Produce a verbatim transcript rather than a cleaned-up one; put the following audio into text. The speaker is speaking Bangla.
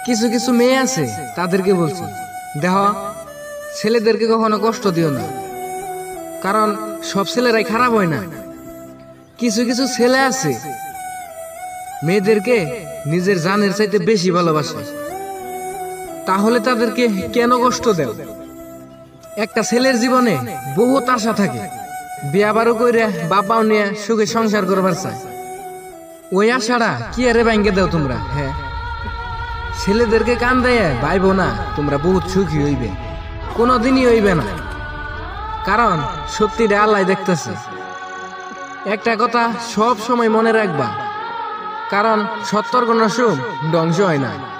কিছু কিছু মেয়ে আছে তাদেরকে বলছি, দেখো ছেলেদেরকে কখনো কষ্ট দিও না, কারণ সব ছেলেরাই খারাপ হয় না। কিছু কিছু ছেলে আছে মেয়েদেরকে নিজের জানের চাইতে বেশি ভালোবাসে, তাহলে তাদেরকে কেন কষ্ট দেও? একটা ছেলের জীবনে বহুত আশা থাকে, বিয়া বারো কইরা বাপাও নিয়ে সুখে সংসার করবার চায়। ওই আশাটা কি আরে ভাঙ্গে দাও তোমরা? হ্যাঁ, ছেলেদেরকে কান দেয় ভাইবো না তোমরা বহুত সুখী হইবে, কোনোদিনই হইবে না, কারণ সত্যিটা আল্লাহ দেখতেছে। একটা কথা সব সময় মনে রাখবা, কারণ সত্তর কোনো সুখ ধ্বংস হয় না।